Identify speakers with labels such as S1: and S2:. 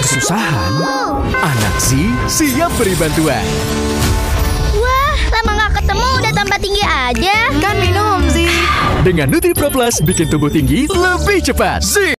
S1: kesusahan, anak Z siap beri bantuan.
S2: Wah, lama nggak ketemu udah tambah tinggi aja.
S3: Kan minum, Z.
S1: Dengan Nutri Pro Plus bikin tumbuh tinggi lebih cepat. Z.